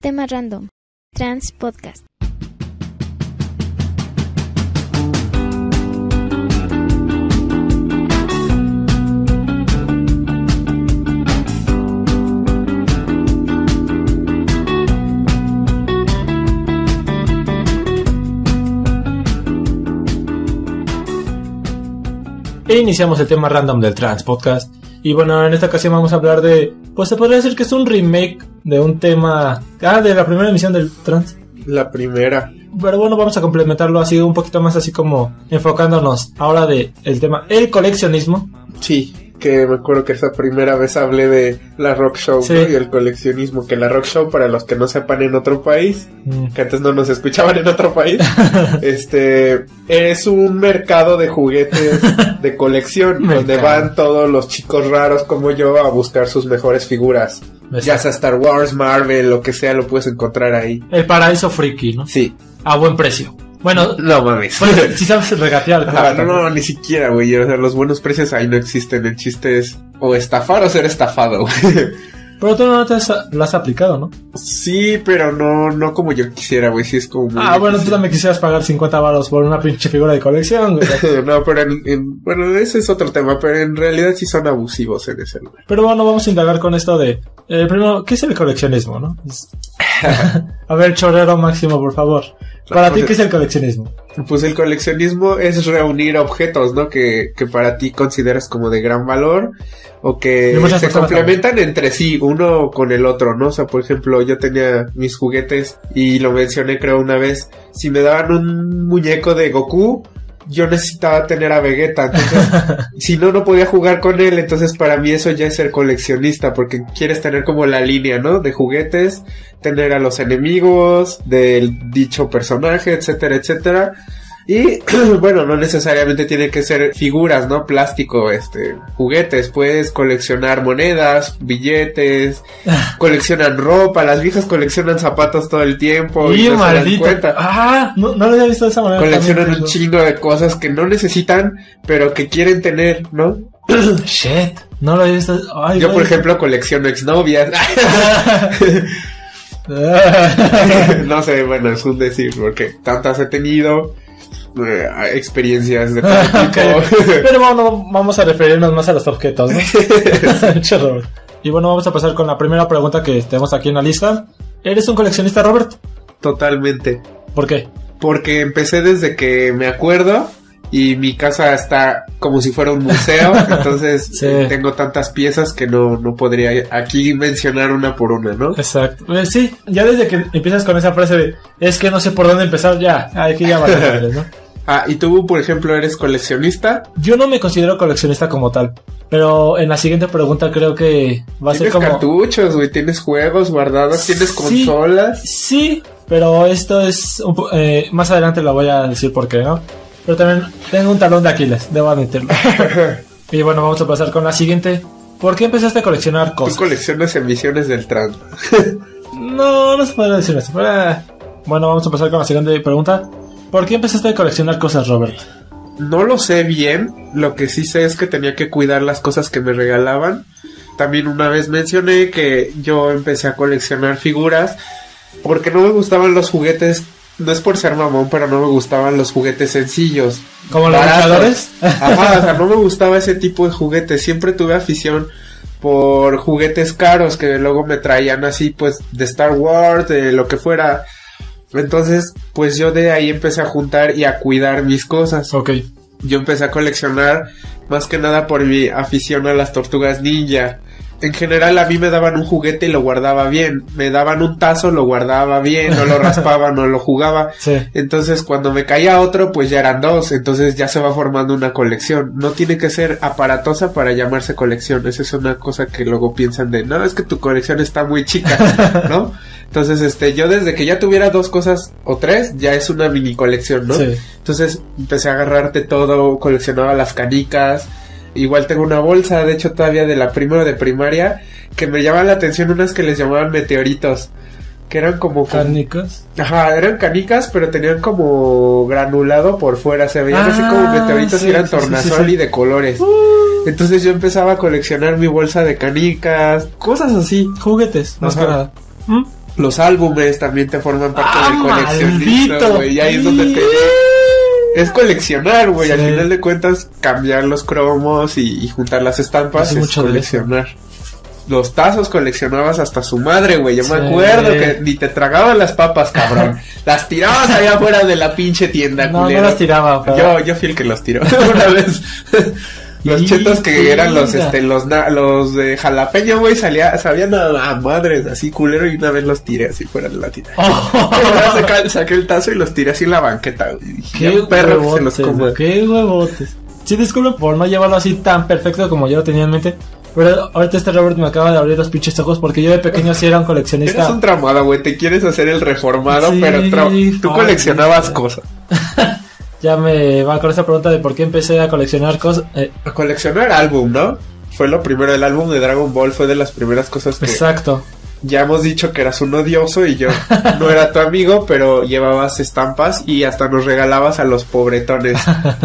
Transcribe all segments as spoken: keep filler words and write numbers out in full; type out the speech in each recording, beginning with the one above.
tema random. Trans Podcast. E iniciamos el tema random del Trans Podcast. Y bueno, en esta ocasión vamos a hablar de... Pues se podría decir que es un remake de un tema... Ah, de la primera emisión del Trans. La primera. Pero bueno, vamos a complementarlo así un poquito más, así como enfocándonos ahora de el tema el coleccionismo. Sí, que me acuerdo que esa primera vez hablé de la Rock Show, sí, ¿no? Y el coleccionismo. Que la Rock Show, para los que no sepan en otro país, mm. que antes no nos escuchaban en otro país, este es un mercado de juguetes de colección donde van todos los chicos raros como yo a buscar sus mejores figuras. Exacto. Ya sea Star Wars, Marvel, lo que sea, lo puedes encontrar ahí. El paraíso friki, ¿no? Sí. A buen precio. Bueno, no mames. Bueno, si sabes regatear. Ah, no, no, ni siquiera, güey. O sea, los buenos precios ahí no existen. El chiste es o estafar o ser estafado, güey. Pero tú no te has, lo has aplicado, ¿no? Sí, pero no no como yo quisiera, güey. Sí es como... Ah, bueno, tú también quisieras pagar cincuenta baros por una pinche figura de colección, güey. No, pero en, en... Bueno, ese es otro tema, pero en realidad sí son abusivos en ese lugar. Pero bueno, vamos a indagar con esto de... Eh, primero, ¿qué es el coleccionismo, no? Es... A ver, chorrero máximo, por favor. Para no, ti, ¿qué es el coleccionismo? Pues el coleccionismo es reunir objetos, ¿no? Que, que para ti consideras como de gran valor o que se complementan también entre sí, uno con el otro, ¿no? O sea, por ejemplo, yo tenía mis juguetes y lo mencioné creo una vez. Si me daban un muñeco de Goku, yo necesitaba tener a Vegeta, entonces si no, no podía jugar con él. Entonces para mí eso ya es ser coleccionista, porque quieres tener como la línea, ¿no? De juguetes, tener a los enemigos del dicho personaje, etcétera, etcétera. Y bueno, no necesariamente tiene que ser figuras, ¿no? Plástico, este, juguetes. Puedes coleccionar monedas, billetes, coleccionan ropa. Las viejas coleccionan zapatos todo el tiempo. Y, y no maldito. se dan cuenta. Ah, no, no lo había visto de esa manera. Coleccionan también, un chingo de cosas que no necesitan, pero que quieren tener, ¿no? Shit, no lo había visto. Ay, yo, güey. por ejemplo, colecciono exnovias. No sé, bueno, es un decir, porque tantas he tenido. Eh, experiencias de todo tipo. Okay. Pero bueno, vamos a referirnos más a los objetos, ¿no? Y bueno, vamos a pasar con la primera pregunta que tenemos aquí en la lista. ¿Eres un coleccionista, Robert? Totalmente. ¿Por qué? Porque empecé desde que me acuerdo y mi casa está como si fuera un museo. Entonces sí, tengo tantas piezas que no, no podría aquí mencionar una por una, ¿no? Exacto. Eh, sí, ya desde que empiezas con esa frase de es que no sé por dónde empezar, ya, aquí ya vale, ¿no? Ah, ¿y tú, por ejemplo, eres coleccionista? Yo no me considero coleccionista como tal, pero en la siguiente pregunta creo que va a ser como... Tienes cartuchos, güey, tienes juegos guardados, tienes sí, consolas. Sí, pero esto es... Un po- eh, más adelante lo voy a decir por qué, ¿no? Pero también tengo un talón de Aquiles, debo admitirlo. Y bueno, vamos a pasar con la siguiente. ¿Por qué empezaste a coleccionar cosas? Tú coleccionas emisiones del Trans. No, no se puede decir eso. Pero, eh. Bueno, vamos a pasar con la siguiente pregunta. ¿Por qué empezaste a coleccionar cosas, Robert? No lo sé bien. Lo que sí sé es que tenía que cuidar las cosas que me regalaban. También una vez mencioné que yo empecé a coleccionar figuras porque no me gustaban los juguetes. No es por ser mamón, pero no me gustaban los juguetes sencillos. ¿Como los luchadores? Ajá, o sea, no me gustaba ese tipo de juguetes. Siempre tuve afición por juguetes caros que luego me traían así, pues, de Star Wars, de lo que fuera. Entonces, pues yo de ahí empecé a juntar y a cuidar mis cosas. Ok. Yo empecé a coleccionar más que nada por mi afición a las tortugas ninja. En general a mí me daban un juguete y lo guardaba bien. Me daban un tazo, lo guardaba bien, no lo raspaba, no lo jugaba. Sí. Entonces cuando me caía otro, pues ya eran dos. Entonces ya se va formando una colección. No tiene que ser aparatosa para llamarse colección. Esa es una cosa que luego piensan de, no, es que tu colección está muy chica, ¿no? Entonces, este, yo desde que ya tuviera dos cosas o tres, ya es una mini colección, ¿no? Sí. Entonces empecé a agarrarte todo, coleccionaba las canicas. Igual tengo una bolsa, de hecho todavía de la primero de primaria, que me llaman la atención unas que les llamaban meteoritos, que eran como... ¿Canicas? Ajá, eran canicas, pero tenían como granulado por fuera, se veían ah, así como meteoritos sí, y eran sí, tornasol sí, sí, sí. y de colores. Uh. Entonces yo empezaba a coleccionar mi bolsa de canicas, cosas así. Juguetes, más que nada. ¿Mm? Los álbumes también te forman parte ¡Ah, del coleccionista, güey. Y ahí es donde te... Es coleccionar, güey. Sí. Al final de cuentas, cambiar los cromos y, y juntar las estampas es coleccionar. Los tazos coleccionabas hasta su madre, güey. Yo sí. me acuerdo que ni te tragaban las papas, cabrón. Las tirabas allá afuera de la pinche tienda, no, culero. No las tiraba, pero... Yo, yo fui el que los tiró una vez. Los chetos que linda. Eran los, este, los, los de jalapeño, güey, salía, sabían a, a madres, así culero, y una vez los tiré así fuera de la tienda. Oh. saqué, saqué el tazo y los tiré así en la banqueta, güey. Dije, qué perro que se los coma. Qué huevotes. Sí, disculpen por no llevarlo así tan perfecto como yo lo tenía en mente. Pero ahorita este Robert me acaba de abrir los pinches ojos porque yo de pequeño sí era un coleccionista. Eres un tramado, güey, te quieres hacer el reformado, sí, pero tra- tú coleccionabas ay, cosas. Ya me va con esa pregunta de por qué empecé a coleccionar cosas. Eh. A coleccionar álbum, ¿no? Fue lo primero, el álbum de Dragon Ball fue de las primeras cosas que... Exacto. Ya hemos dicho que eras un odioso y yo no era tu amigo, pero llevabas estampas y hasta nos regalabas a los pobretones.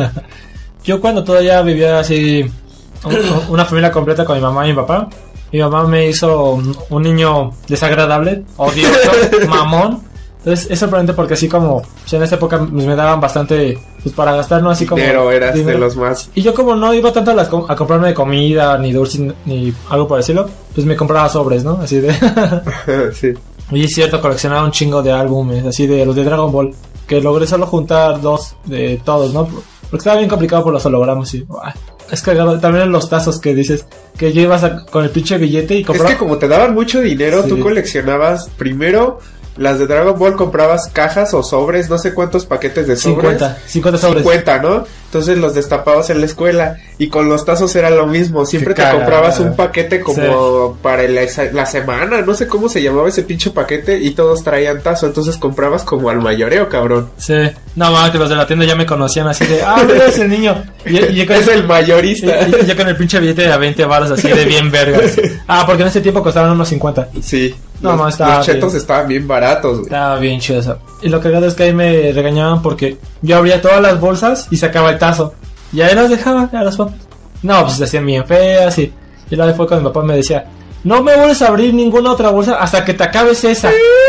Yo cuando todavía vivía así, una familia completa con mi mamá y mi papá, mi mamá me hizo un, un niño desagradable, odioso, mamón. Entonces es sorprendente porque así como pues en esa época pues, me daban bastante pues para gastar, ¿no? Así como dinero, eras dinero. De los más. Y yo como no iba tanto a, las, a comprarme comida, ni dulces, ni algo por decirlo, pues me compraba sobres, ¿no? Así de... sí. Y es cierto, coleccionaba un chingo de álbumes, así de los de Dragon Ball, que logré solo juntar dos de todos, ¿no? Porque estaba bien complicado por los hologramas y... ¡Uah! Es que también los tazos que dices que yo ibas a, con el pinche billete y compraba... Es que como te daban mucho dinero, sí. Tú coleccionabas primero... Las de Dragon Ball comprabas cajas o sobres, no sé cuántos paquetes de sobres. cincuenta, cincuenta sobres. cincuenta, ¿no? Entonces los destapabas en la escuela. Y con los tazos era lo mismo. Siempre Qué te cara, comprabas un paquete como sí. para la, la semana. No sé cómo se llamaba ese pinche paquete. Y todos traían tazo. Entonces comprabas como al mayoreo, cabrón. Sí. No, más que los de la tienda ya me conocían así de... Ah, mira ese niño. Y, y yo con es el, el mayorista. Y, y yo con el pinche billete de veinte baros así de bien vergas. Ah, porque en ese tiempo costaban unos cincuenta. Sí. No, los, no, estaba los chetos bien. Estaban bien baratos, güey. Estaba bien chido eso. Y lo cagado es que ahí me regañaban porque yo abría todas las bolsas y sacaba el tazo. Y ahí las dejaba a las papas. No, pues se hacían bien feas y... Y la vez fue cuando mi papá me decía... No me vuelves a abrir ninguna otra bolsa hasta que te acabes esa.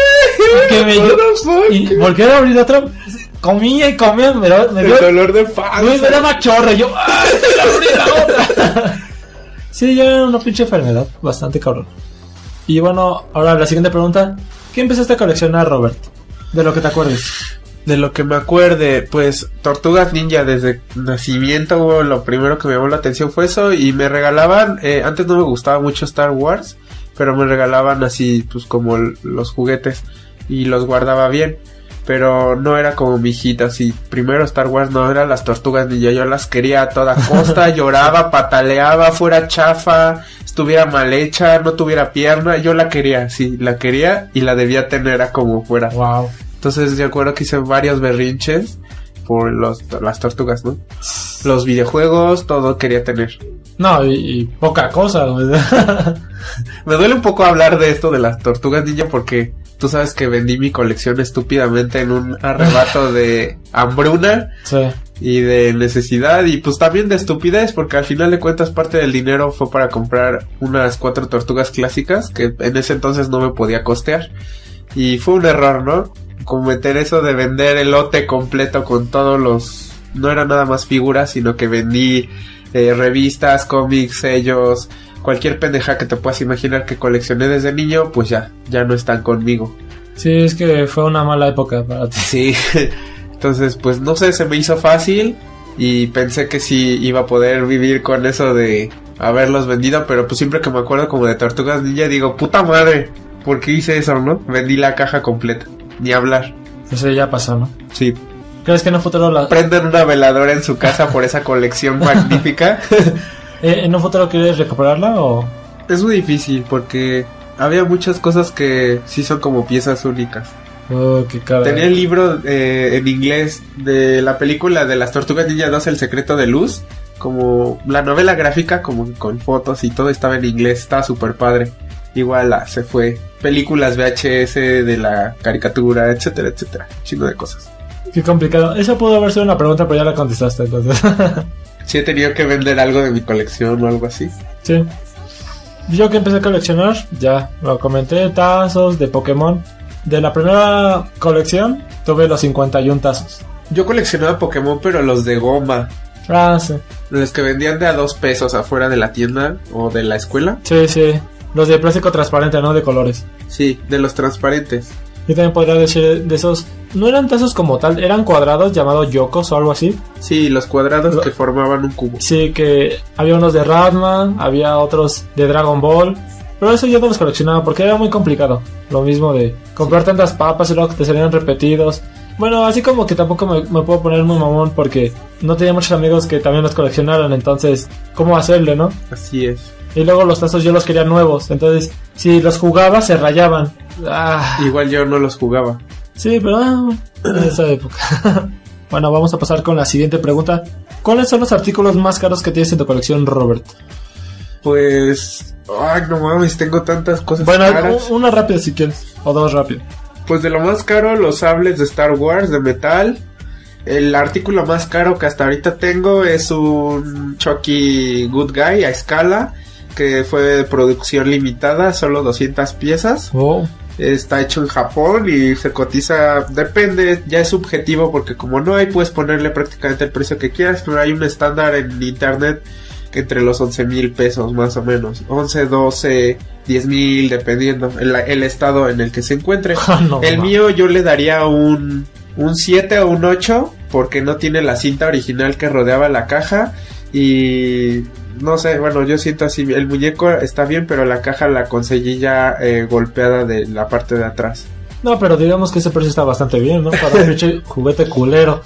Y que me yo, y volví a abrir otra... Comía y comía, me, me el dio... dolor de panza. Me dio machorra y yo... ¡Ay, abrí la otra! Sí, ya era una pinche enfermedad. Bastante cabrón. Y bueno, ahora la siguiente pregunta. ¿Qué empezaste a coleccionar, Robert? De lo que te acuerdes. De lo que me acuerde, pues Tortugas Ninja desde nacimiento, güey, lo primero que me llamó la atención fue eso. Y me regalaban, eh, antes no me gustaba mucho Star Wars, pero me regalaban así, pues como l- los juguetes. Y los guardaba bien. Pero no era como mi hijita, así, primero Star Wars, no, eran las Tortugas Ninja, yo las quería a toda costa, lloraba, pataleaba, fuera chafa, estuviera mal hecha, no tuviera pierna, yo la quería, sí, la quería y la debía tener a como fuera. Wow. Entonces yo acuerdo que hice varios berrinches por los, las tortugas, ¿no? Los videojuegos, todo quería tener. No, y, y poca cosa, güey. Me duele un poco hablar de esto de las Tortugas Ninja porque... Tú sabes que vendí mi colección estúpidamente en un arrebato de hambruna sí. y de necesidad y pues también de estupidez porque al final de cuentas parte del dinero fue para comprar unas cuatro tortugas clásicas que en ese entonces no me podía costear y fue un error, ¿no? Cometer eso de vender el lote completo con todos los... No era nada más figuras sino que vendí eh, revistas, cómics, sellos... Cualquier pendeja que te puedas imaginar que coleccioné desde niño, pues ya, ya no están conmigo. Sí, es que fue una mala época para ti. Sí, entonces pues no sé, se me hizo fácil y pensé que sí iba a poder vivir con eso de haberlos vendido, pero pues siempre que me acuerdo como de Tortugas Ninja digo, puta madre, ¿por qué hice eso, no? Vendí la caja completa, ni hablar. Eso ya pasó, ¿no? Sí. ¿Crees que en un futuro la... Prenden una veladora en su casa por esa colección magnífica? ¿En un futuro quieres recuperarla o...? Es muy difícil porque había muchas cosas que sí son como piezas únicas. Oh, qué cara. Tenía el libro eh, en inglés de la película de las Tortugas Ninja dos, El Secreto de Luz. Como la novela gráfica, como con fotos y todo estaba en inglés, estaba súper padre. Igual ah, se fue. Películas V H S de la caricatura, etcétera, etcétera. Chingo de cosas. Qué complicado. Esa pudo haber sido una pregunta, pero ya la contestaste, entonces... Sí he tenido que vender algo de mi colección o algo así. Sí. Yo que empecé a coleccionar, ya lo comenté, tazos de Pokémon. De la primera colección tuve los cincuenta y uno tazos. Yo coleccionaba Pokémon, pero los de goma. Ah, sí. Los que vendían de a dos pesos afuera de la tienda o de la escuela. Sí, sí. Los de plástico transparente, ¿no? De colores. Sí, de los transparentes. Yo también podría decir de esos... No eran tazos como tal, eran cuadrados llamados yokos o algo así. Sí, los cuadrados Lo... que formaban un cubo. Sí, que había unos de Ratman, había otros de Dragon Ball. Pero eso yo no los coleccionaba porque era muy complicado. Lo mismo de comprar tantas papas y luego que te salían repetidos. Bueno, así como que tampoco me, me puedo poner muy mamón porque no tenía muchos amigos que también los coleccionaran. Entonces, ¿cómo hacerle, no? Así es. Y luego los tazos yo los quería nuevos. Entonces, si los jugaba, se rayaban. Ah. Igual yo no los jugaba. Sí, pero ah, en esa época. Bueno, vamos a pasar con la siguiente pregunta. ¿Cuáles son los artículos más caros que tienes en tu colección, Robert? Pues... Ay, no mames, tengo tantas cosas bueno, caras. Bueno, una rápida si quieres. O dos rápido. Pues de lo más caro, los sables de Star Wars de metal. El artículo más caro que hasta ahorita tengo es un Chucky Good Guy a escala, que fue de producción limitada, solo doscientas piezas. Oh. Está hecho en Japón y se cotiza, depende, ya es subjetivo porque como no hay, puedes ponerle prácticamente el precio que quieras, pero hay un estándar en internet entre los once mil pesos más o menos, once, doce, diez mil, dependiendo el, el estado en el que se encuentre. Oh, no, el no. mío yo le daría un, un siete o un ocho porque no tiene la cinta original que rodeaba la caja y no sé, bueno, yo siento así, el muñeco está bien, pero la caja la conseguí ya eh, golpeada de la parte de atrás. No, pero digamos que ese precio está bastante bien, ¿no? Para un pinche juguete culero.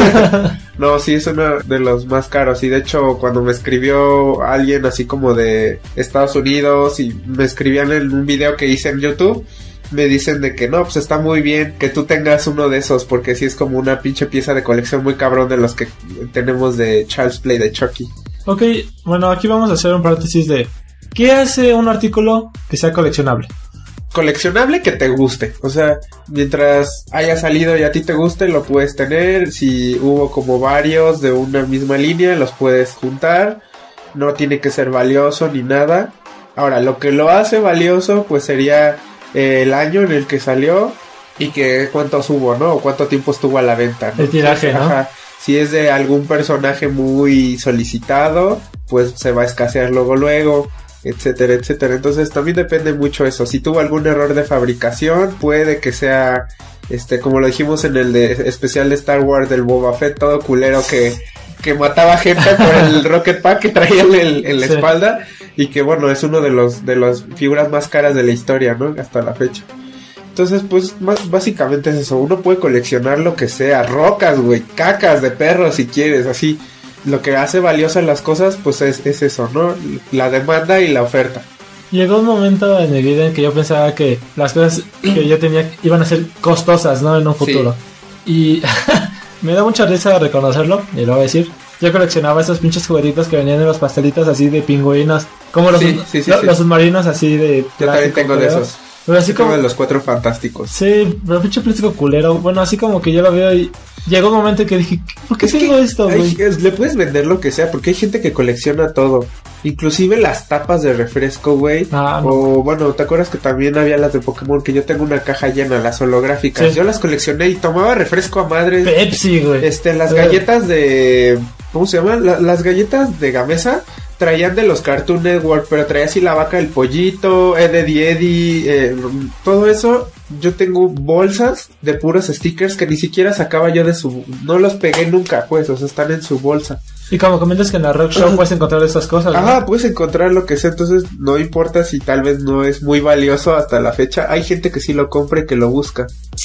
No, sí, es uno de los más caros. Y de hecho, cuando me escribió alguien así como de Estados Unidos y me escribían en un video que hice en YouTube, me dicen de que no, pues está muy bien que tú tengas uno de esos, porque sí es como una pinche pieza de colección muy cabrón de los que tenemos de Child's Play de Chucky. Ok, bueno, aquí vamos a hacer un paréntesis de ¿qué hace un artículo que sea coleccionable? Coleccionable que te guste, o sea, mientras haya salido y a ti te guste, lo puedes tener. Si hubo como varios de una misma línea, los puedes juntar. No tiene que ser valioso ni nada. Ahora, lo que lo hace valioso, pues sería eh, el año en el que salió y que cuántos hubo, ¿no? O cuánto tiempo estuvo a la venta, ¿no? El tiraje, ¿no? Ajá. Si es de algún personaje muy solicitado, pues se va a escasear luego luego, etcétera, etcétera. Entonces también depende mucho eso. Si tuvo algún error de fabricación, puede que sea, este, como lo dijimos en el de especial de Star Wars del Boba Fett, todo culero que, que mataba gente por el Rocket Pack que traía en, el, en la sí. espalda, y que bueno, es uno de los de las figuras más caras de la historia, ¿no? Hasta la fecha. Entonces, pues, más, básicamente es eso. Uno puede coleccionar lo que sea. Rocas, güey. Cacas de perros, si quieres. Así. Lo que hace valiosas las cosas, pues, es, es eso, ¿no? La demanda y la oferta. Llegó un momento en mi vida en que yo pensaba que las cosas que yo tenía iban a ser costosas, ¿no? En un futuro. Sí. Y me da mucha risa reconocerlo, y lo voy a decir. Yo coleccionaba esos pinches juguetitos que venían en los pastelitos así de pingüinos. Como los, sí, sí, sí, lo, sí. los submarinos así de... Yo también tengo de esos. Pero así como de los Cuatro Fantásticos. Sí, pero pinche plástico culero. Bueno, así como que yo lo veo y llegó un momento que dije, ¿por qué es tengo esto, güey? Le puedes vender lo que sea, porque hay gente que colecciona todo. Inclusive las tapas de refresco, güey. Ah, no. O bueno, ¿te acuerdas que también había las de Pokémon? Que yo tengo una caja llena, las holográficas. Sí. Yo las coleccioné y tomaba refresco a madre. Pepsi, güey. Este, las sí. galletas de... ¿Cómo se llaman? La, las galletas de Gamesa traían de los Cartoon Network, pero traía así la vaca, el pollito, Eddie Eddie, eh, todo eso. Yo tengo bolsas de puros stickers que ni siquiera sacaba yo de su... No los pegué nunca, pues, o sea, están en su bolsa. Y como comentas que en la Rock Show puedes encontrar esas cosas, ¿no? Ajá, puedes encontrar lo que sea, entonces no importa si tal vez no es muy valioso hasta la fecha. Hay gente que sí lo compra y que lo busca.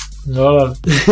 No,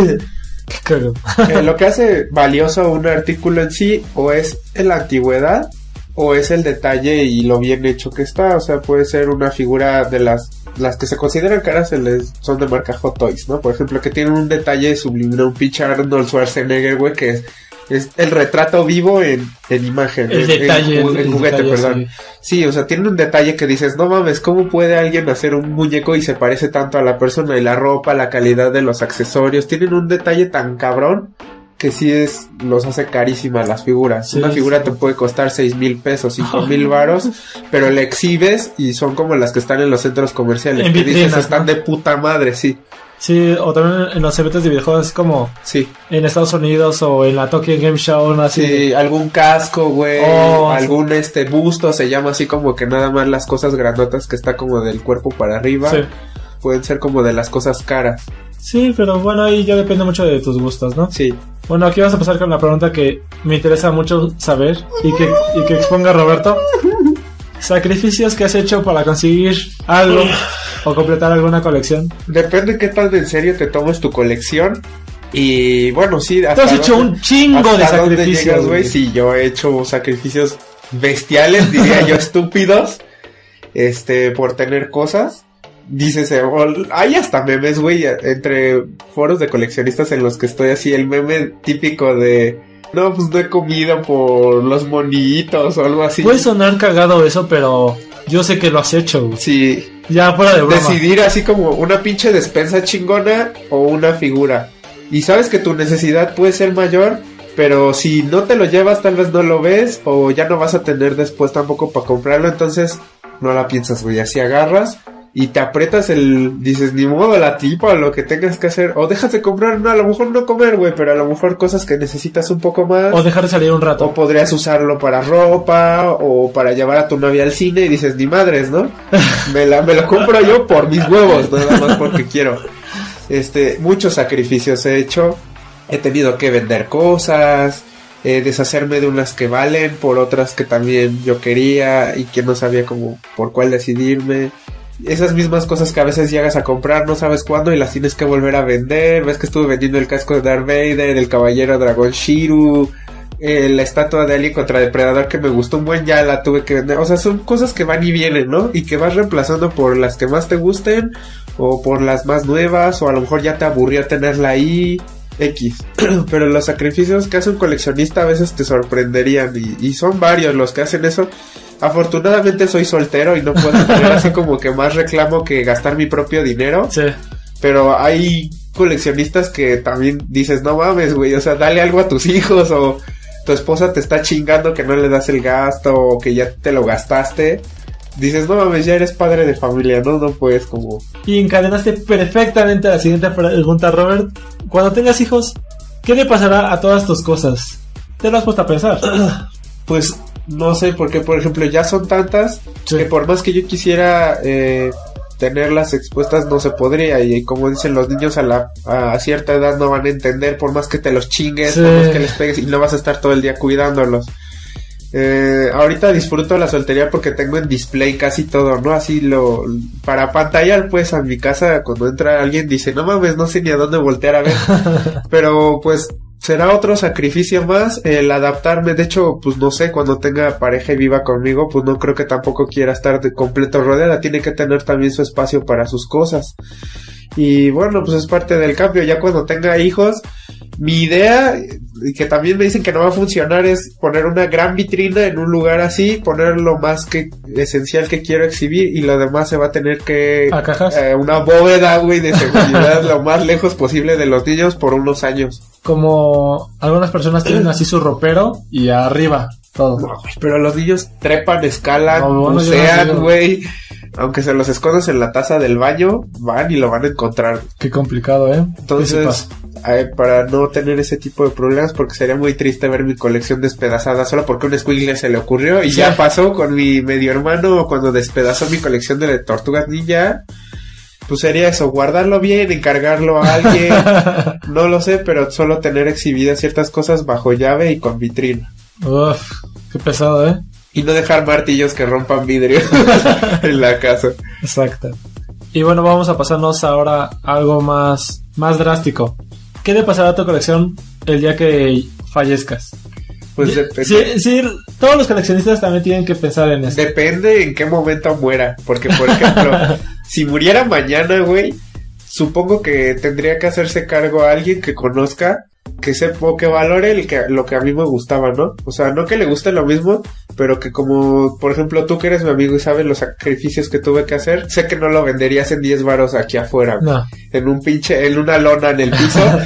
qué cagado. eh, Lo que hace valioso un artículo en sí, o es en la antigüedad, o es el detalle y lo bien hecho que está. O sea, puede ser una figura de las las que se consideran caras, se les, son de marca Hot Toys, ¿no? Por ejemplo, que tienen un detalle sublime, un pinche Arnold Schwarzenegger, güey, que es, es el retrato vivo en, en imagen. El en, detalle. En, en el juguete, detalle, perdón. Sí. sí, o sea, tiene un detalle que dices, no mames, ¿cómo puede alguien hacer un muñeco y se parece tanto a la persona? Y la ropa, la calidad de los accesorios, tienen un detalle tan cabrón que sí es, los hace carísimas las figuras. Sí, Una figura sí. te puede costar seis mil pesos, cinco mil varos, pero la exhibes y son como las que están en los centros comerciales. En que vitrinas, dices, están ¿no? de puta madre, sí. Sí, o también en los eventos de videojuegos, como sí. en Estados Unidos o en la Tokyo Game Show, ¿no? Así sí, de... algún casco, güey, oh, algún sí. este busto, se llama así como que nada más las cosas grandotas que está como del cuerpo para arriba, sí. pueden ser como de las cosas caras. Sí, pero bueno, ahí ya depende mucho de tus gustos, ¿no? Sí. Bueno, aquí vamos a pasar con la pregunta que me interesa mucho saber y que, y que exponga Roberto. ¿Sacrificios que has hecho para conseguir algo o completar alguna colección? Depende qué tan en serio te tomes tu colección. Y bueno, sí. Hasta Tú has hecho un chingo de sacrificios, güey. Sí, yo he hecho sacrificios bestiales, diría yo, estúpidos. Este, por tener cosas. Dices, hay hasta memes, güey, entre foros de coleccionistas en los que estoy así, el meme típico de... No, pues no he comido por los monitos o algo así. Puede sonar cagado eso, pero yo sé que lo has hecho, güey. Sí. Ya fuera de broma. Decidir así como una pinche despensa chingona o una figura. Y sabes que tu necesidad puede ser mayor, pero si no te lo llevas tal vez no lo ves o ya no vas a tener después tampoco para comprarlo, entonces no la piensas, güey. Así agarras y te aprietas el... Dices, ni modo, la tipa o lo que tengas que hacer. O dejas de comprar, no, a lo mejor no comer, güey, pero a lo mejor cosas que necesitas un poco más. O dejar de salir un rato. O podrías usarlo para ropa o para llevar a tu novia al cine y dices, ni madres, ¿no? me, la, me lo compro yo por mis huevos, nada más porque quiero. Este, muchos sacrificios he hecho. He tenido que vender cosas, eh, deshacerme de unas que valen por otras que también yo quería y que no sabía cómo, por cuál decidirme. Esas mismas cosas que a veces llegas a comprar, no sabes cuándo y las tienes que volver a vender. Ves que estuve vendiendo el casco de Darth Vader, el caballero dragón Shiru, eh, la estatua de Alien contra Depredador que me gustó un buen, ya la tuve que vender. O sea, son cosas que van y vienen, ¿no? Y que vas reemplazando por las que más te gusten o por las más nuevas, o a lo mejor ya te aburrió tenerla ahí, X. Pero los sacrificios que hace un coleccionista a veces te sorprenderían y, y son varios los que hacen eso. Afortunadamente soy soltero y no puedo tener así como que más reclamo que gastar mi propio dinero. Sí. Pero hay coleccionistas que también dices, no mames, güey, o sea, dale algo a tus hijos, o tu esposa te está chingando que no le das el gasto, o que ya te lo gastaste. Dices, no mames, ya eres padre de familia, ¿no? No puedes como... Y encadenaste perfectamente a la siguiente pregunta, Robert. Cuando tengas hijos, ¿qué le pasará a todas tus cosas? ¿Te lo has puesto a pensar? Pues... No sé, porque por ejemplo ya son tantas sí. que por más que yo quisiera eh, tenerlas expuestas no se podría, y como dicen los niños a la a cierta edad no van a entender por más que te los chingues, sí. por más que les pegues y no vas a estar todo el día cuidándolos. Eh, ahorita disfruto la soltería porque tengo en display casi todo, ¿no? Así lo... Para pantallar, pues, a mi casa cuando entra alguien dice, no mames, no sé ni a dónde voltear a ver. Pero pues... será otro sacrificio más el adaptarme. De hecho, pues no sé, cuando tenga pareja y viva conmigo, pues no creo que tampoco quiera estar de completo rodeada. Tiene que tener también su espacio para sus cosas. Y bueno, pues es parte del cambio. Ya cuando tenga hijos, mi idea, y que también me dicen que no va a funcionar, es poner una gran vitrina en un lugar así, poner lo más que esencial que quiero exhibir, y lo demás se va a tener que... ¿A cajas? Eh, una bóveda, güey, de seguridad lo más lejos posible de los niños por unos años. Como algunas personas tienen así su ropero y arriba todo. No, güey, pero los niños trepan, escalan, no, bueno, bucean, güey. Aunque se los escondas en la taza del baño, van y lo van a encontrar. Qué complicado, ¿eh? Entonces, eh, para no tener ese tipo de problemas, porque sería muy triste ver mi colección despedazada solo porque a un escuincle se le ocurrió. Y sí. Ya pasó con mi medio hermano cuando despedazó mi colección de tortugas ninja. Pues sería eso, guardarlo bien, encargarlo a alguien, no lo sé, pero solo tener exhibidas ciertas cosas bajo llave y con vitrina. Uf, qué pesado, ¿eh? Y no dejar martillos que rompan vidrio en la casa. Exacto. Y bueno, vamos a pasarnos ahora a algo más, más drástico. ¿Qué le pasará a tu colección el día que fallezcas? Pues depende. Sí, sí, todos los coleccionistas también tienen que pensar en eso. Depende en qué momento muera. Porque, por ejemplo, si muriera mañana, güey, supongo que tendría que hacerse cargo a alguien que conozca, que sepa o que valore el que, lo que a mí me gustaba, ¿no? O sea, no que le guste lo mismo, pero que como, por ejemplo, tú que eres mi amigo y sabes los sacrificios que tuve que hacer, sé que no lo venderías en diez varos aquí afuera. No. En un pinche, en una lona en el piso.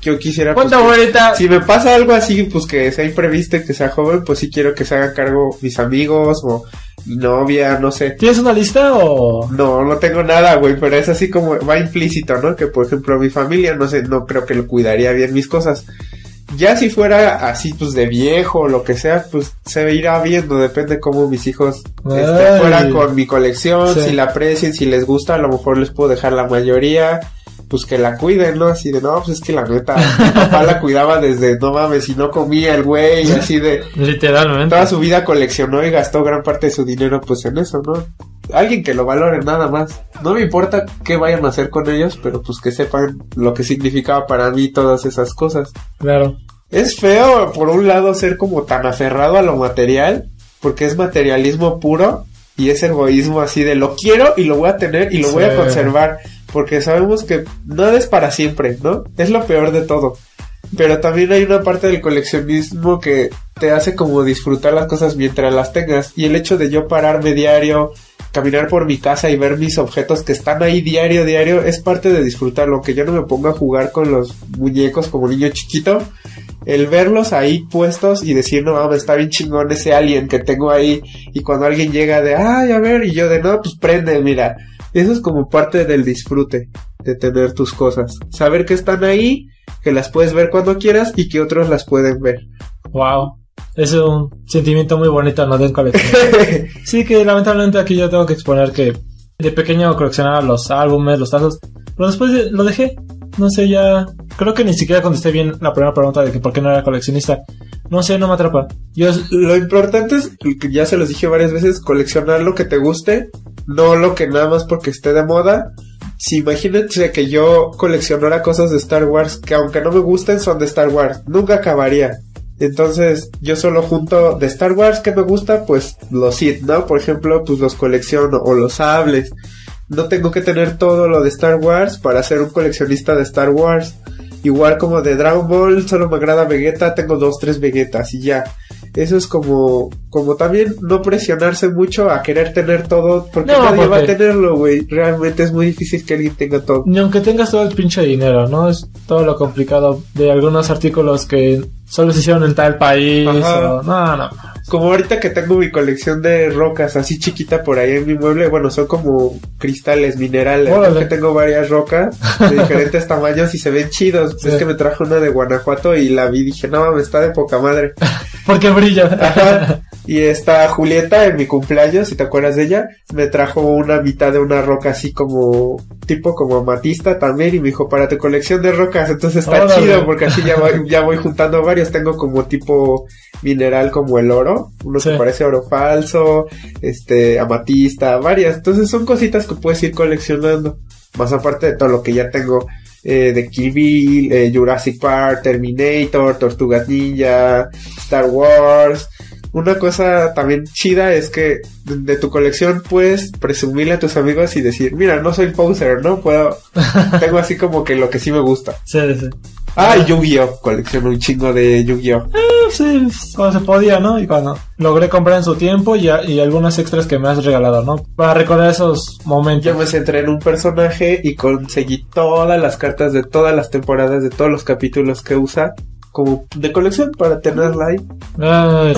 yo quisiera... ¿Cuánta pues, abuelita? Si me pasa algo así, pues que sea imprevisto y que sea joven, pues sí quiero que se hagan cargo mis amigos o mi novia, no sé. ¿Tienes una lista o...? No, no tengo nada, güey, pero es así como va implícito, ¿no? Que, por ejemplo, mi familia, no sé, no creo que lo cuidaría bien mis cosas. Ya si fuera así, pues de viejo o lo que sea, pues se irá viendo, depende cómo mis hijos este, fueran con mi colección, sí. Si la aprecien, si les gusta, a lo mejor les puedo dejar la mayoría, pues que la cuiden, ¿no? Así de, no, pues es que la neta, mi papá la cuidaba desde, no mames, si no comía el güey, así de... Literalmente. Toda su vida coleccionó y gastó gran parte de su dinero, pues en eso, ¿no? Alguien que lo valore nada más. No me importa qué vayan a hacer con ellos, pero pues que sepan lo que significaba para mí todas esas cosas. Claro. Es feo, por un lado, ser como tan aferrado a lo material, porque es materialismo puro y es egoísmo así de lo quiero y lo voy a tener y lo sí. voy a conservar, porque sabemos que nada es para siempre, ¿no? Es lo peor de todo. Pero también hay una parte del coleccionismo que te hace como disfrutar las cosas mientras las tengas, y el hecho de yo pararme diario, caminar por mi casa y ver mis objetos que están ahí diario, diario, es parte de disfrutarlo, que yo no me ponga a jugar con los muñecos como niño chiquito. El verlos ahí puestos y decir, no mames, está bien chingón ese alien que tengo ahí, y cuando alguien llega de, ay, a ver, y yo de, no, pues prende, mira. Eso es como parte del disfrute de tener tus cosas. Saber que están ahí, que las puedes ver cuando quieras y que otros las pueden ver. Wow. Es un sentimiento muy bonito, ¿no? De un coleccionar. Sí, que lamentablemente aquí yo tengo que exponer que de pequeño coleccionaba los álbumes, los tazos, pero después de, lo dejé. No sé, ya... Creo que ni siquiera contesté bien la primera pregunta de que por qué no era coleccionista. No sé, no me atrapa. Yo, lo importante es, que ya se los dije varias veces, coleccionar lo que te guste, no lo que nada más porque esté de moda. Si imagínate que yo coleccionara cosas de Star Wars que aunque no me gusten son de Star Wars, nunca acabaría. Entonces yo solo junto de Star Wars que me gusta, pues los Sith, ¿no? Por ejemplo, pues los colecciono, o los sables. No tengo que tener todo lo de Star Wars para ser un coleccionista de Star Wars. Igual como de Dragon Ball, solo me agrada Vegeta, tengo dos, tres Vegetas y ya. Eso es como, como también no presionarse mucho a querer tener todo, porque no, nadie porque... va a tenerlo, güey. Realmente es muy difícil que alguien tenga todo. Ni aunque tengas todo el pinche dinero, ¿no? Es todo lo complicado de algunos artículos que solo se hicieron en tal país. O... No, no. Como ahorita que tengo mi colección de rocas así chiquita por ahí en mi mueble, bueno, son como cristales, minerales, ¿no? Que tengo varias rocas de diferentes tamaños y se ven chidos. Sí. Es que me trajo una de Guanajuato y la vi y dije, no, me está de poca madre. Porque brilla. Ajá. Y esta Julieta en mi cumpleaños, si te acuerdas de ella, me trajo una mitad de una roca así como, tipo como amatista también, y me dijo, para tu colección de rocas, entonces está Órale. Chido, porque así ya voy, ya voy juntando varios, tengo como tipo mineral como el oro, uno sí. que parece oro falso, este, amatista, varias, entonces son cositas que puedes ir coleccionando, más aparte de todo lo que ya tengo. Eh, de Kill Bill, eh, Jurassic Park, Terminator, Tortugas Ninja, Star Wars. Una cosa también chida es que de, de tu colección puedes presumirle a tus amigos y decir, mira, no soy poser, ¿no? Puedo, tengo así como que lo que sí me gusta. Sí, sí. Ah, y Yu-Gi-Oh! Colecciono un chingo de Yu-Gi-Oh! Eh, sí, cuando se podía, ¿no? Y cuando logré comprar en su tiempo y, y algunos extras que me has regalado, ¿no? Para recordar esos momentos. Yo me centré en un personaje y conseguí todas las cartas de todas las temporadas, de todos los capítulos que usa, como de colección para tenerla ahí. Ay,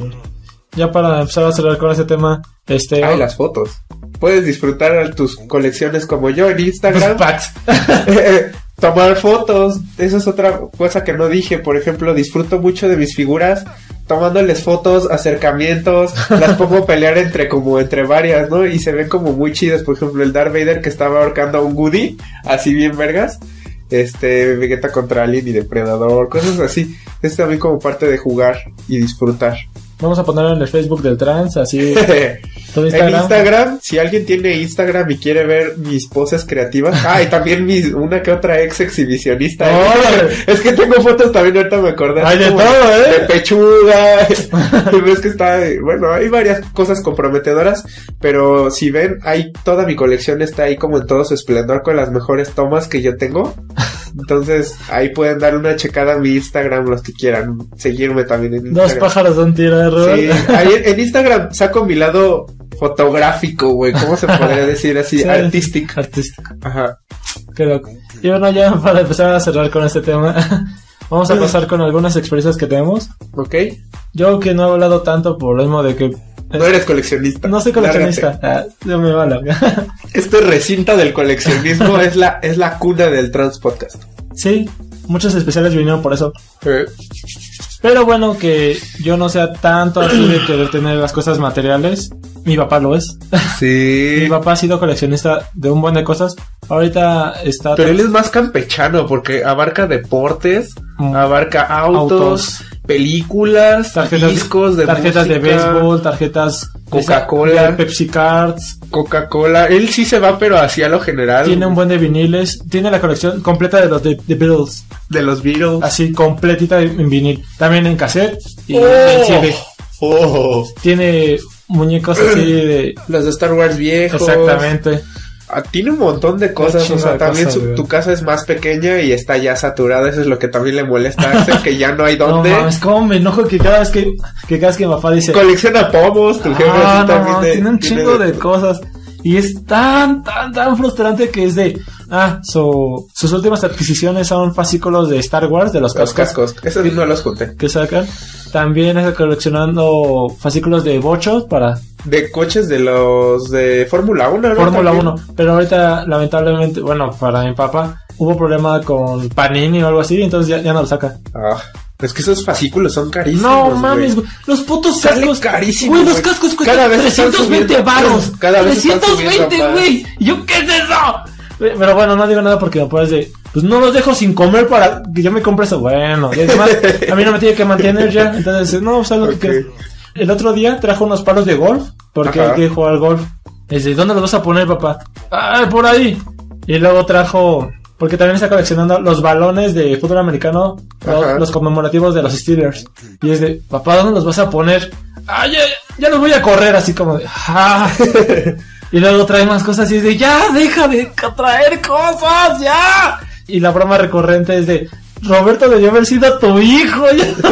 ya para empezar a cerrar con ese tema, este... Ay, las fotos. Puedes disfrutar tus colecciones como yo en Instagram. Packs. Tomar fotos, eso es otra cosa que no dije. Por ejemplo, disfruto mucho de mis figuras tomándoles fotos, acercamientos, las pongo a pelear entre como entre varias, ¿no? Y se ven como muy chidas. Por ejemplo, el Darth Vader que estaba ahorcando a un Woody, así bien vergas. Este, Vegeta contra Alien y Depredador, cosas así. Es también como parte de jugar y disfrutar. Vamos a ponerlo en el Facebook del Trans, así. Instagram. En Instagram, si alguien tiene Instagram y quiere ver mis poses creativas. Ah, y también mis, una que otra ex exhibicionista. Oh, es que tengo fotos también, ahorita me acordé. Hay de todo, ¿eh? De pechuga. Ves que está, bueno, hay varias cosas comprometedoras, pero si ven, hay, toda mi colección está ahí como en todo su esplendor con las mejores tomas que yo tengo. Entonces, ahí pueden dar una checada a mi Instagram los que quieran seguirme también en Instagram. Dos pájaros de un tiro, ¿eh? Sí, ahí en Instagram saco mi lado fotográfico, güey, ¿cómo se podría decir así? Sí, artístico. Artístico. Ajá. Qué loco. Y bueno, ya para empezar a cerrar con este tema, vamos a pasar con algunas experiencias que tenemos. Ok. Yo que no he hablado tanto por lo mismo de que... No eres coleccionista. No soy coleccionista. Ah, yo me va la... Este recinto del coleccionismo es la es la cuna del Trans Podcast. Sí, muchos especiales vinieron por eso. Eh. Pero bueno, que yo no sea tanto así de querer tener las cosas materiales. Mi papá lo es. Sí. Mi papá ha sido coleccionista de un buen de cosas. Ahorita está... Pero él es más campechano porque abarca deportes, mm. abarca autos, autos, películas, tarjetas, discos de tarjetas música, de béisbol, tarjetas Coca-Cola, de Pepsi Cards, Coca-Cola. Él sí se va, pero hacia lo general. Tiene un buen de viniles, tiene la colección completa de los de, de Beatles, de los Beatles, así completita en vinil, también en cassette y oh, en C D. Oh. Tiene muñecos así de los de Star Wars viejos. Exactamente. Ah, tiene un montón de cosas, o sea, también cosa, su, tu casa es más pequeña y está ya saturada, eso es lo que también le molesta a Axel, que ya no hay dónde. No mames, cómo me enojo que cada vez que, que cada vez que mi papá dice... Colecciona pomos, tu jefe ah, no, también de, tiene un chingo de, de cosas. Y es tan, tan, tan frustrante que es de... Ah, so, sus últimas adquisiciones son fascículos de Star Wars, de los cascos. Los cascos, esos mismos los junté. Que sacan. También está coleccionando fascículos de bochos para... De coches de los de Fórmula uno, ¿no? Fórmula uno, pero ahorita lamentablemente, bueno, para mi papá, hubo problema con Panini o algo así, entonces ya, ya no lo saca. Ah, es que esos fascículos son carísimos. No mames, güey. Los putos cascos. Carísimos. Güey, los cascos cuestan cada vez trescientos veinte varos. Cada vez trescientos veinte, güey. ¿Yo qué es eso? Pero bueno, no digo nada porque me puedes de... Pues no los dejo sin comer para que yo me compre eso. Bueno, y además, a mí no me tiene que mantener ya. Entonces, no, pues haz lo okay. que quieras. El otro día trajo unos palos de golf porque Ajá. hay que jugar golf. Es de, ¿dónde los vas a poner, papá? Ah, por ahí. Y luego trajo... Porque también está coleccionando los balones de fútbol americano, los, los conmemorativos de los Steelers. Y es de, papá, ¿dónde los vas a poner? Ah, ya, ya los voy a correr, así como de, ah. Y luego trae más cosas y es de, ya, deja de traer cosas, ya. Y la broma recurrente es de, Roberto debió haber sido tu hijo.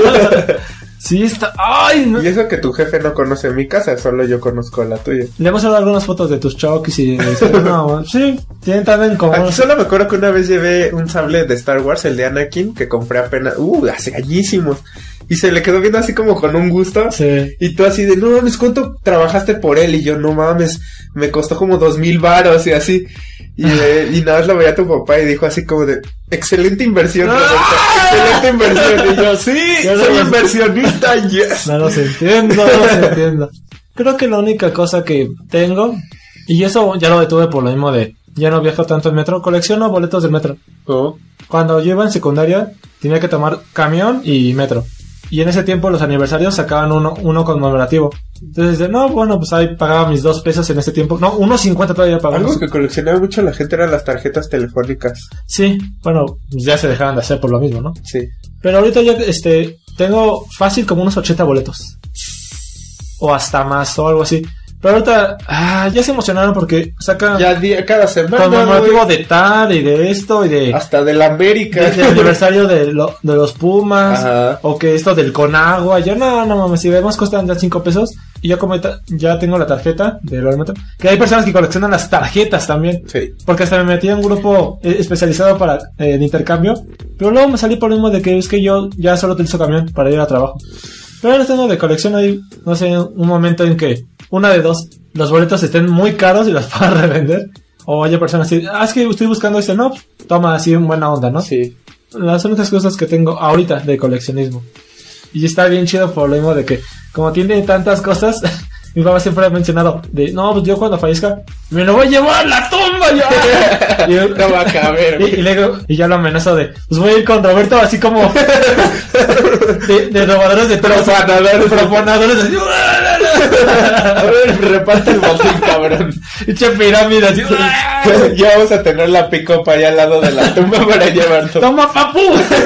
Sí, está. ¡Ay! No. Y eso que tu jefe no conoce mi casa, solo yo conozco la tuya. Le hemos dado algunas fotos de tus chokis y de eso. No, sí, tienen también como. Aquí solo me acuerdo que una vez llevé un sable de Star Wars, el de Anakin, que compré apenas. Uh, hace añísimos. Y se le quedó viendo así como con un gusto. Sí. Y tú así de, no mames, ¿cuánto trabajaste por él? Y yo, no mames, me costó como dos mil varos y así. Y, eh, y nada más lo veía a tu papá y dijo así como de, excelente inversión, Roberto, excelente inversión. Y yo, sí, yo soy no inversionista, yes. No los entiendo, no los entiendo. Creo que la única cosa que tengo, y eso ya lo detuve por lo mismo de, ya no viajo tanto en metro, colecciono boletos del metro. Oh. Cuando yo iba en secundaria, tenía que tomar camión y metro. Y en ese tiempo los aniversarios sacaban uno, uno conmemorativo. Entonces, de, no, bueno, pues ahí pagaba mis dos pesos en ese tiempo. No, uno cincuenta todavía pagaba. Algo que coleccionaba mucho la gente eran las tarjetas telefónicas. Sí, bueno, pues ya se dejaban de hacer por lo mismo, ¿no? Sí. Pero ahorita ya, este, tengo fácil como unos ochenta boletos. O hasta más, o algo así. Pero ahorita, ah, ya se emocionaron porque sacan... Ya día, cada semana, conmemorativo de tal y de esto y de... Hasta de la América. Desde el aniversario de, lo, de los Pumas. Ajá. O que esto del Conagua. Yo, no, no mames, si vemos costan ya cinco pesos. Y yo como ta- ya tengo la tarjeta de lo metro. Que hay personas que coleccionan las tarjetas también. Sí. Porque hasta me metí en un grupo eh, especializado para eh, de intercambio. Pero luego me salí por lo mismo de que es que yo ya solo utilizo camión para ir a trabajo. Pero ahora tengo de colección ahí, no sé, un momento en que una de dos, los boletos estén muy caros y los puedan revender. O haya personas así, ah, es que estoy buscando este, no, toma así en buena onda, ¿no? Sí. Las únicas cosas que tengo ahorita de coleccionismo. Y está bien chido por lo mismo de que, como tiene tantas cosas, mi papá siempre ha mencionado, de, no, pues yo cuando fallezca, me lo voy a llevar a la tumba ya. Y yo, no va a caber. Y, y, luego, y ya lo amenazo de, pues voy a ir con Roberto así como de, de robadores de profanadores, profanadores así. A ver, reparte el botín, cabrón. Echa pirámide así. Ya vamos a tener la picopa allá al lado de la tumba para llevar todo. ¡Toma, papu!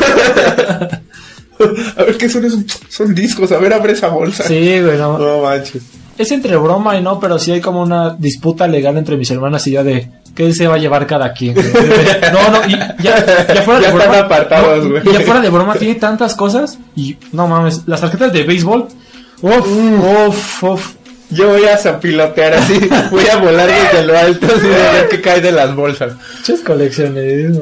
A ver, ¿qué son esos? Son discos, a ver, abre esa bolsa. Sí, güey, no. No manches. Es entre broma y no, pero sí hay como una disputa legal entre mis hermanas y yo de qué se va a llevar cada quien. No, no, y ya, ya fuera ya de broma. Están apartados, güey. No, ya fuera de broma tiene tantas cosas y no mames, las tarjetas de béisbol. Uf, mm. uf, uf. Yo voy a zapilotear así, voy a volar desde lo alto así de ver que cae de las bolsas. Muchas colecciones.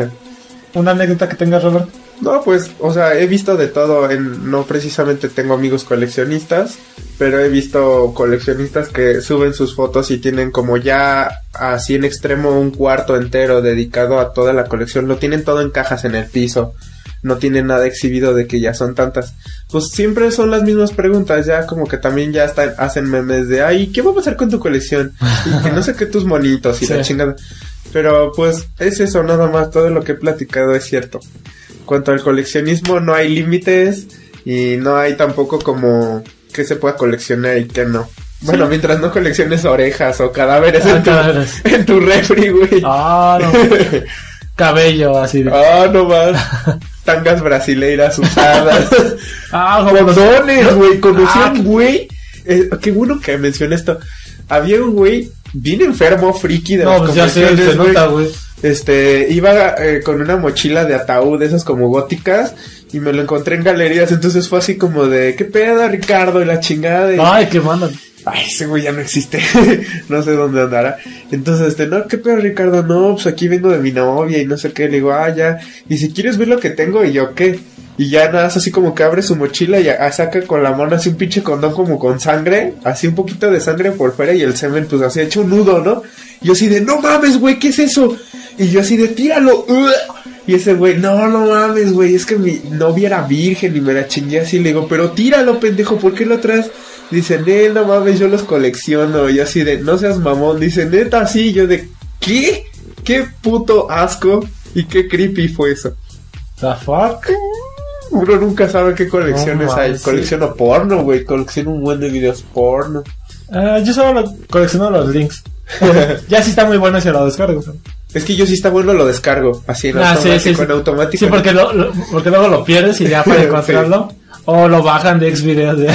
¿Una anécdota que tengas, Robert? No, pues, o sea, he visto de todo. En, no precisamente tengo amigos coleccionistas, pero he visto coleccionistas que suben sus fotos y tienen como ya así en extremo un cuarto entero dedicado a toda la colección. Lo tienen todo en cajas en el piso. No tienen nada exhibido de que ya son tantas. Pues siempre son las mismas preguntas. Ya como que también ya están, hacen memes de ay, ¿qué va a pasar con tu colección? Y que no sé qué tus monitos y sí. La chingada. Pero pues es eso nada más. Todo lo que he platicado es cierto. Cuanto al coleccionismo no hay límites y no hay tampoco como que se pueda coleccionar y que no. Bueno, sí. Mientras no colecciones orejas o cadáveres, ah, en, tu, cadáveres. En tu refri, güey. Ah, no. Cabello así. De... Ah, no más. Tangas brasileiras usadas. Ah, condones, güey. Conocí a un güey. Eh, qué bueno que mencioné esto. Había un güey bien enfermo, friki de no, las pues ya sé, se nota, güey. Este, iba eh, con una mochila de ataúd, esas como góticas, y me lo encontré en galerías, entonces fue así como de, ¿qué pedo, Ricardo? Y la chingada de... Ay, qué mandan. Ay, ese güey ya no existe, no sé dónde andará. Entonces, este, no, ¿qué pedo, Ricardo? No, pues aquí vengo de mi novia y no sé qué. Le digo, ah, ya, y si quieres ver lo que tengo, y yo, ¿qué? Y ya nada, así como que abre su mochila y a, saca con la mano así un pinche condón como con sangre, así un poquito de sangre por fuera y el semen pues así hecho un nudo, ¿no? Y yo así de, no mames, güey, ¿qué es eso? Y yo así de, tíralo. Y ese güey, no, no mames, güey, es que mi novia era virgen y me la chingué así. Le digo, pero tíralo, pendejo, ¿por qué lo traes? Dice, ne, no mames, yo los colecciono. Y yo así de, no seas mamón. Dice, neta, sí. Yo de, ¿qué? ¿Qué puto asco? Y qué creepy fue eso. ¿The fuck? Uno nunca sabe qué colecciones no, hay. Sí. Colecciono porno, güey. Colecciono un buen de videos porno. Uh, yo solo lo, colecciono los links. Ya sí está muy bueno si lo descargo. Es que yo sí está bueno lo descargo. Así en ah, automático, sí, sí, en automático. Sí, porque, lo, lo, porque luego lo pierdes y ya para encontrarlo. Sí. O lo bajan de Xvideos. De...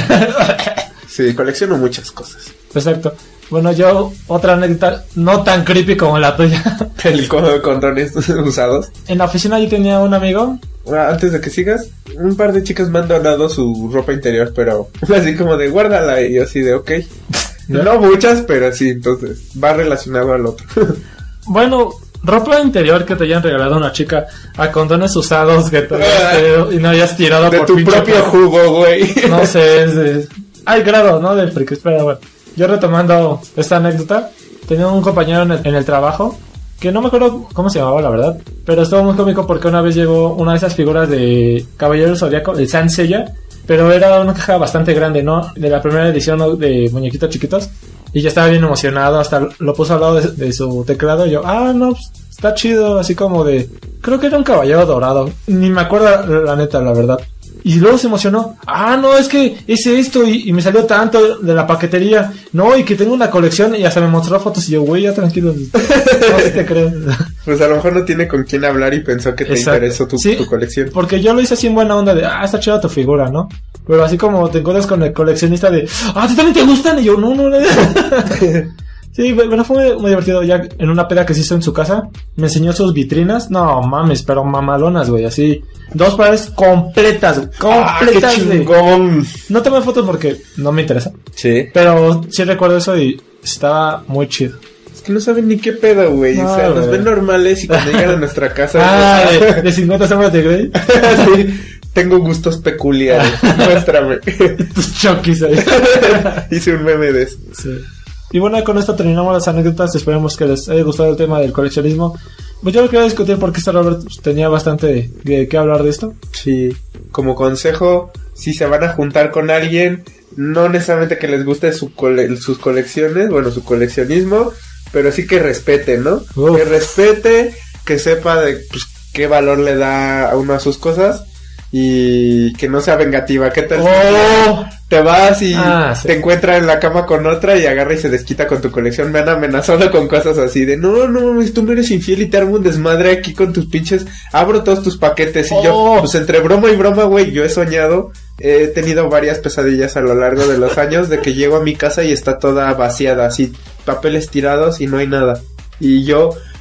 Sí, colecciono muchas cosas. Exacto. Bueno, yo, otra anécdota no tan creepy como la tuya. El codo de condones usados. En la oficina yo tenía un amigo. Antes de que sigas, un par de chicas me han donado su ropa interior, pero así como de guárdala, y yo así de ok. No, no muchas, pero sí, entonces va relacionado al otro. Bueno, ropa interior que te hayan regalado a una chica, a condones usados que te hayas, y no hayas tirado de por tu propio por... jugo, güey. No sé, es de... hay grado, ¿no? Del friki, espera, bueno. Yo retomando esta anécdota, tenía un compañero en el, en el trabajo, que no me acuerdo cómo se llamaba, la verdad, pero estuvo muy cómico porque una vez llegó una de esas figuras de Caballero del Zodiaco, el Saint Seiya, pero era una caja bastante grande, ¿no? De la primera edición, ¿no? De muñequitos chiquitos, y ya estaba bien emocionado, hasta lo puso al lado de, de su teclado, y yo, ah, no, pues, está chido, así como de, creo que era un caballero dorado, ni me acuerdo la neta, la verdad. Y luego se emocionó. Ah, no, es que es esto y, y me salió tanto de la paquetería. No, y que tengo una colección y hasta me mostró fotos y yo, güey, ya tranquilo. No, si te creo. Pues a lo mejor no tiene con quién hablar y pensó que te Exacto. interesó tu, ¿Sí? tu colección. Porque yo lo hice así en buena onda de, ah, está chida tu figura, ¿no? Pero así como te encuentras con el coleccionista de, ah, ¿tú también te gustan? Y yo, no, no, no. Sí, bueno, fue muy, muy divertido. Ya en una peda que se hizo en su casa, me enseñó sus vitrinas. No mames, pero mamalonas, güey, así. Dos paredes completas, completas. Ah, qué chingón. De... No tomé fotos porque no me interesa. Sí. Pero sí recuerdo eso y estaba muy chido. Es que no saben ni qué pedo, güey. No, o sea, nos ven normales y cuando llegan a nuestra casa. Ah, de, de cincuenta sombras de Grey. Sí. Tengo gustos peculiares. Muéstrame. Tus chokis ahí. Hice un meme de eso. Sí. Y bueno, con esto terminamos las anécdotas. Esperemos que les haya gustado el tema del coleccionismo. Pues yo lo quería discutir porque este Robert pues, tenía bastante de qué hablar de esto. Sí, como consejo, si se van a juntar con alguien, no necesariamente que les guste su cole- sus colecciones, bueno, su coleccionismo, pero sí que respete, ¿no? Uf. Que respete, que sepa de pues, qué valor le da a uno a sus cosas. Y que no sea vengativa. ¿Qué tal? Oh. Te vas y ah, sí. te encuentra en la cama con otra y agarra y se desquita con tu colección. Me han amenazado con cosas así de no, no, tú me eres infiel y te armo un desmadre aquí con tus pinches. Abro todos tus paquetes. Oh. Y yo, pues entre broma y broma, güey, yo he soñado. He tenido varias pesadillas a lo largo de los años de que llego a mi casa y está toda vaciada, así, papeles tirados y no hay nada. Y yo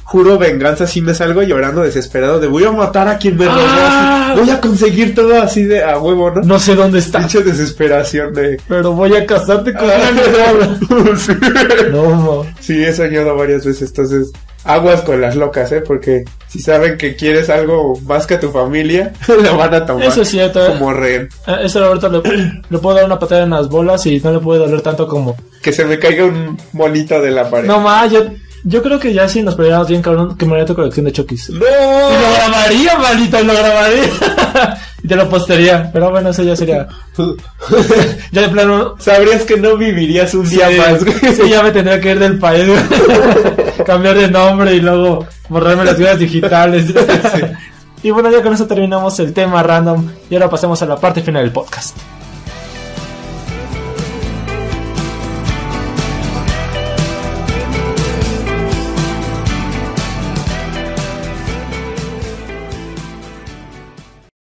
juro venganza, si me salgo llorando desesperado de voy a matar a quien me robó, ¡Ah! voy a conseguir todo así de a huevo, ¿no? No sé dónde está. Mucha desesperación de... Pero voy a casarte con una sí. No, mo. Sí, he soñado varias veces, entonces aguas con las locas, ¿eh? Porque si saben que quieres algo más que a tu familia, lo van a tomar. Eso es cierto, ¿eh? Como rehén. A ese Roberto le, le puedo dar una patada en las bolas y no le puede doler tanto como... Que se me caiga un monito de la pared. No, ma, yo... Yo creo que ya si nos peleáramos bien, cabrón, que me haría tu colección de Chokis. ¡No! Y lo grabaría, maldito, lo grabaría. Y te lo postearía. Pero bueno, eso ya sería... Ya de plano... Sabrías que no vivirías un día sí, más, güey. Sí, ya me tendría que ir del país, güey. Cambiar de nombre y luego borrarme las vidas digitales. Sí. Y bueno, ya con eso terminamos el tema random. Y ahora pasemos a la parte final del podcast.